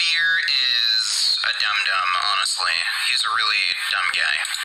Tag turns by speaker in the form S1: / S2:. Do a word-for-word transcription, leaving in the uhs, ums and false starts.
S1: ProphetFear is a dum-dum, honestly. He's a really dumb guy.